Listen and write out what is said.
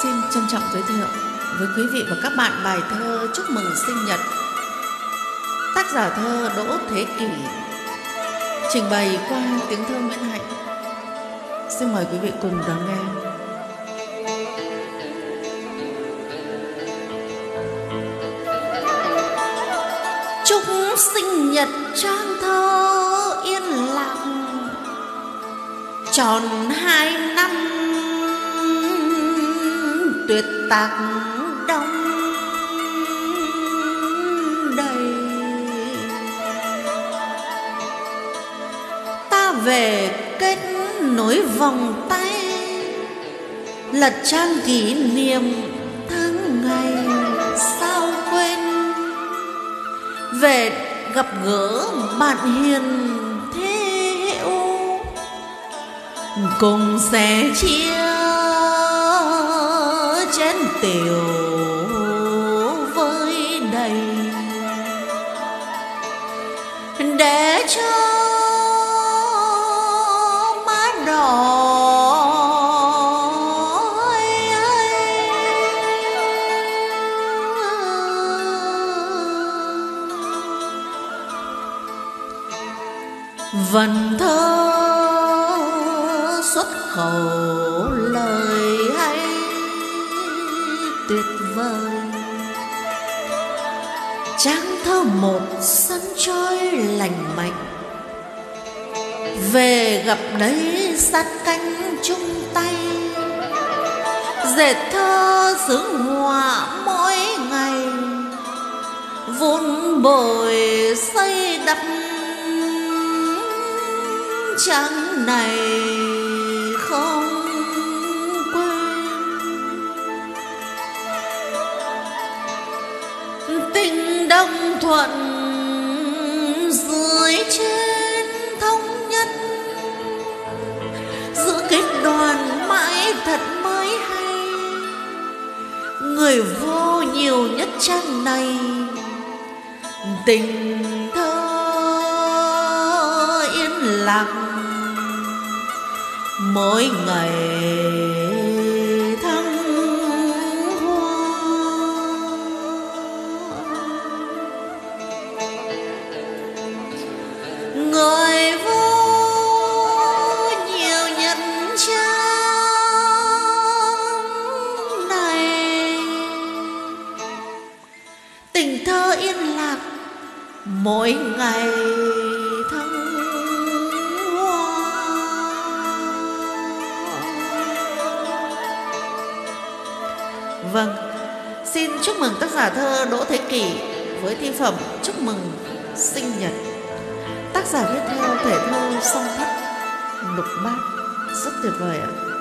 xin trân trọng giới thiệu với quý vị và các bạn bài thơ Chúc mừng sinh nhật, tác giả thơ Đỗ Thế Kỷ, trình bày qua tiếng thơ Nguyễn Hạnh. Xin mời quý vị cùng đón nghe. Chúc sinh nhật trang thơ yên lặng, tròn 2 năm tuyệt tác đông đầy. Ta về kết nối vòng tay, lật trang kỷ niệm tháng ngày sao quên. Về gặp gỡ bạn hiền thế hữu, cùng sẻ chia chén tiểu với đầy, để cho má đỏ vần thơ xuất khẩu lời hay tuyệt vời. Trang thơ một sân trôi lành mạnh, về gặp đấy sát cánh chung tay. Dệt thơ xứng họa mỗi ngày, vun bồi xây đắp trang này không quên. Tình đồng thuận dưới trên thống nhất, giữ kết đoàn mãi thật mới hay. Người vô nhiều nhất trang này, tình thơ yên lặng mỗi ngày thăng hoa. Người vô nhiều nhân trang này, tình thơ yên lạc mỗi ngày thăng hoa. Vâng, xin chúc mừng tác giả thơ Đỗ Thế Kỷ với thi phẩm Chúc mừng sinh nhật. Tác giả viết theo thể thơ song thất lục bát, rất tuyệt vời ạ.